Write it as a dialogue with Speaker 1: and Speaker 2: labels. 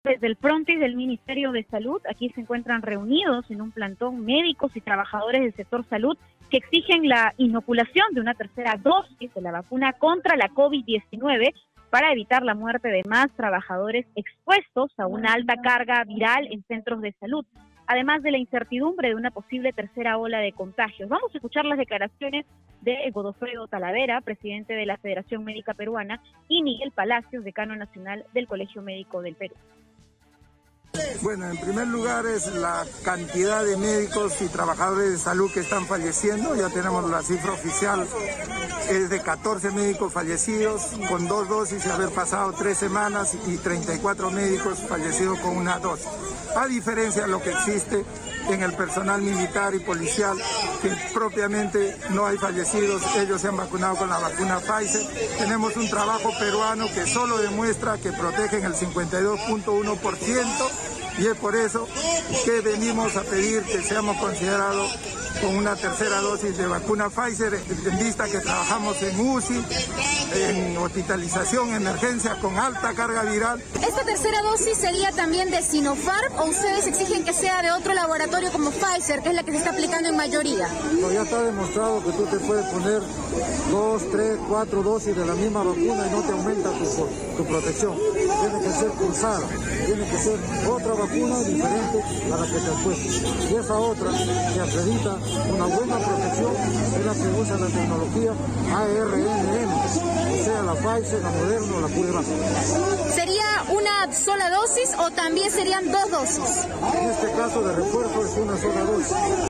Speaker 1: Desde el frontis del Ministerio de Salud, aquí se encuentran reunidos en un plantón médicos y trabajadores del sector salud que exigen la inoculación de una tercera dosis de la vacuna contra la COVID-19 para evitar la muerte de más trabajadores expuestos a una alta carga viral en centros de salud, además de la incertidumbre de una posible tercera ola de contagios. Vamos a escuchar las declaraciones de Godofredo Talavera, presidente de la Federación Médica Peruana, y Miguel Palacios, decano nacional del Colegio Médico del Perú.
Speaker 2: Bueno, en primer lugar es la cantidad de médicos y trabajadores de salud que están falleciendo. Ya tenemos la cifra oficial, es de 14 médicos fallecidos con 2 dosis y haber pasado 3 semanas y 34 médicos fallecidos con 1 dosis. A diferencia de lo que existe en el personal militar y policial, que propiamente no hay fallecidos, ellos se han vacunado con la vacuna Pfizer. Tenemos un trabajo peruano que solo demuestra que protegen el 52.1%. y es por eso que venimos a pedir que seamos considerados con una tercera dosis de vacuna Pfizer, en vista que trabajamos en UCI, en hospitalización, emergencia con alta carga viral.
Speaker 3: ¿Esta tercera dosis sería también de Sinopharm o ustedes exigen que sea de otro laboratorio como Pfizer, que es la que se está aplicando en mayoría?
Speaker 4: No, ya está demostrado que tú te puedes poner 2, 3, 4 dosis de la misma vacuna y no te aumenta tu protección. Tiene que ser pulsada, tiene que ser otra vacuna diferente a la que te han puesto. Y esa otra que acredita una buena protección es la que usa la tecnología ARNM, o sea, la Pfizer, la Moderna o la CureVac.
Speaker 3: ¿Sería una sola dosis o también serían 2 dosis?
Speaker 4: En este caso de refuerzo es una sola dosis.